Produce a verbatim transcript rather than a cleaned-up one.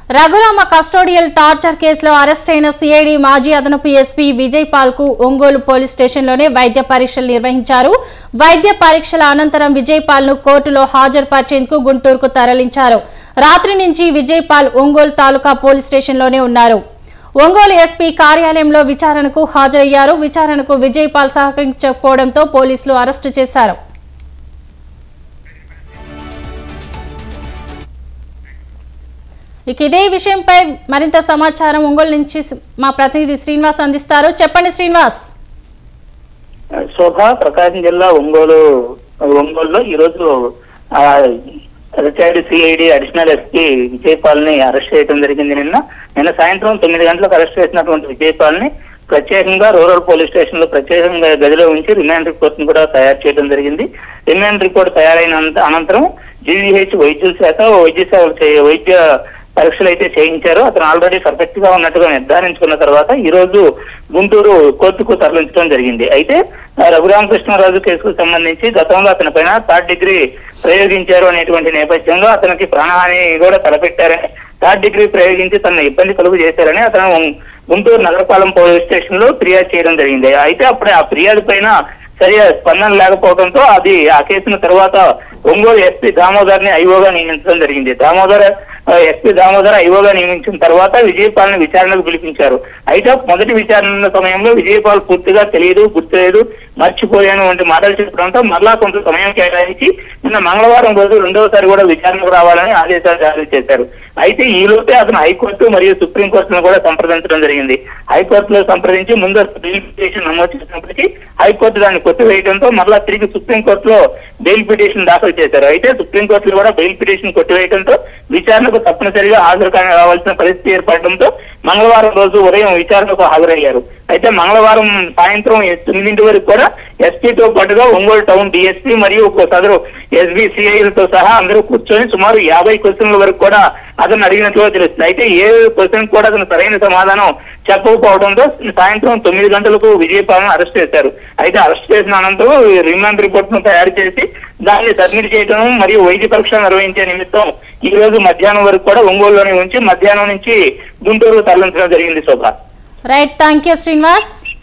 Raghurama custodial torture కేసులో arrest అయిన CID మాజీ అదనపు ఎస్పీ విజయ్ పాల్ కు ఒంగోలు పోలీస్ స్టేషన్లోనే వైద్య పరీక్షలు నిర్వహించారు. వైద్య పరీక్షల అనంతరం విజయ్ పాల్ ను కోర్టులో హాజరుపరిచేందుకు గుంటూరుకు తరలించారు. రాత్రి నుంచి విజయ్ పాల్ ఒంగోలు తాలూకా పోలీస్ స్టేషన్లోనే ఉన్నారు. ఒంగోలు ఎస్పీ కార్యాలయంలో విచారణకు హాజరయ్యారు. విచారణకు విజయ్ పాల్ సహకరించకపోవడంతో పోలీసులు అరెస్టు చేశారు. ఇక ఇదే విషయంపై మరింత సమాచారం ఒంగోలు నుంచి మా ప్రతినిధి శ్రీనివాస్ అందిస్తారు. చెప్పండి శ్రీనివాస్. శోభ, ప్రకాశం జిల్లా ఒంగోలు ఒంగోలులో ఈరోజు retired CID additional SP Vijay Paul ని అరెస్ట్ చేయడం జరిగింది. నిన్న నిన్న సాయంత్రం తొమ్మిది గంటలకు అరెస్ట్ చేసినటువంటి విజయ్ పాల్ ని ప్రత్యేకంగా రూరల్ పోలీస్ స్టేషన్ లో ప్రత్యేకంగా గదిలో ఉంచి రిమాండ్ రిపోర్ట్ ను కూడా తయారు చేయడం జరిగింది. రిమాండ్ రిపోర్ట్ తయారైన అనంతరం జీవీహెచ్ వైద్యుల శాఖ వైద్య సేవలు వైద్య పరీక్షలు అయితే చేయించారు. అతను ఆల్రెడీ పర్ఫెక్ట్ గా ఉన్నట్టుగా నిర్ధారించుకున్న తర్వాత ఈ రోజు గుంటూరు కోర్టుకు తరలించడం జరిగింది. అయితే రఘురామకృష్ణరాజు కేసుకు సంబంధించి గతంలో అతని పైన థర్డ్ డిగ్రీ ప్రయోగించారు అనేటువంటి నేపథ్యంలో అతనికి ప్రాణహాని కూడా తలపెట్టారని, థర్డ్ డిగ్రీ ప్రయోగించి తన ఇబ్బంది కలుగు చేశారని అతను గుంటూరు నగరపాలెం పోలీస్ స్టేషన్ లో ఫిర్యాదు చేయడం జరిగింది. అయితే అప్పుడే ఆ ఫిర్యాదు పైన సరిగా స్పందన లేకపోవడంతో అది ఆ కేసును తర్వాత ఒంగోలు ఎస్పీ దామోదర్ ని ఐఓగా నియమించడం జరిగింది. దామోదర్ ఎస్పీ దామోదర్ ఐఓగా నియమించిన తర్వాత విజయ్ పాల్ ని విచారణకు పిలిపించారు. అయితే మొదటి విచారణ సమయంలో విజయ్ పాల్ పూర్తిగా తెలియదు, గుర్తులేదు, మర్చిపోయాను వంటి మాటలు చెప్పడంతో మరలా కొంత సమయం కేటాయించి నిన్న మంగళవారం రోజు రెండవసారి కూడా విచారణకు రావాలని ఆదేశాలు జారీ చేశారు. అయితే ఈ లోపే అతను హైకోర్టు మరియు సుప్రీంకోర్టును కూడా సంప్రదించడం జరిగింది. హైకోర్టులో సంప్రదించి ముందస్తు బెయిల్ పిటిషన్ నమోదు చేసినప్పటికీ హైకోర్టు దాన్ని కొట్టివేయడంతో మరలా తిరిగి సుప్రీంకోర్టులో బెయిల్ పిటిషన్ దాఖలు చేశారు. అయితే సుప్రీంకోర్టులో కూడా బెయిల్ పిటిషన్ కొట్టివేయడంతో విచారణకు తప్పనిసరిగా హాజరు కావాల్సిన పరిస్థితి ఏర్పడడంతో మంగళవారం రోజు ఉదయం విచారణకు హాజరయ్యారు. అయితే మంగళవారం సాయంత్రం తొమ్మిదింటి వరకు కూడా ఎస్పీతో పాటుగా ఒంగోలు టౌన్ డిఎస్పీ మరియు సదరు ఎస్బీసీఐలతో సహా అందరూ కూర్చొని సుమారు యాభై క్వశ్చన్ల వరకు కూడా అతను అడిగినట్లుగా తెలుస్తుంది. అయితే ఏ క్వశ్చన్ కూడా అతను సరైన సమాధానం చెప్పకపోవడంతో సాయంత్రం తొమ్మిది గంటలకు విజయ్ పాల్ ను అరెస్ట్ చేశారు. అయితే అరెస్ట్ చేసిన అనంతరం రిమాండ్ రిపోర్ట్ ను తయారు చేసి దాన్ని సబ్మిట్ చేయడం మరియు వైద్య పరీక్ష నిర్వహించే నిమిత్తం ఈ రోజు మధ్యాహ్నం వరకు కూడా ఒంగోలులోనే ఉంచి మధ్యాహ్నం నుంచి గుంటూరు తరలించడం జరిగింది. Shobha. Right, thank you Srinivas.